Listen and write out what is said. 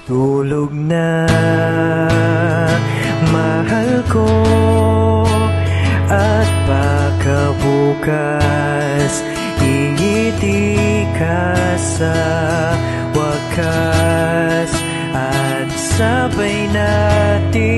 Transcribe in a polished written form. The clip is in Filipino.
Tulog na, mahal ko, at baka bukas ingiti ka sa wakas, at sabay natin